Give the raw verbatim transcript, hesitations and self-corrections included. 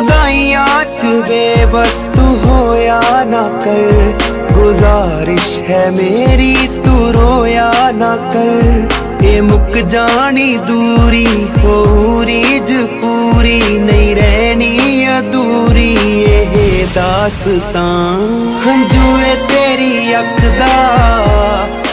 जुदाइयां च बेबस तू होया ना कर, गुजारिश है मेरी तू रोया ना कर। ये मुक जानी दूरी हो रीज पूरी नहीं रहनी अधूरी ये दास्तां। हंजुए तेरी अख दा